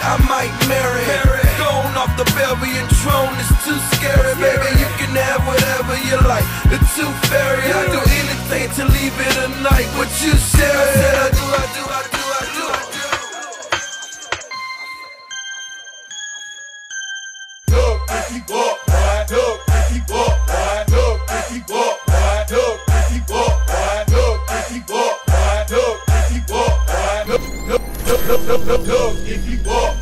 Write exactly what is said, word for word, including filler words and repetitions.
I might marry. Going off the Belgian throne is too scary, baby. You can have whatever you like. The tooth fairy, I do anything to leave it a night. What you said, I said I do, I do, I do, I do, I do. Look, if he walk, right? Look, if he walk, right? Look, if he walk, right? Look, if he walk, right? Look, if he walk, right? Look, if he walk, right? Look, look, look, look, look, look, if he walk.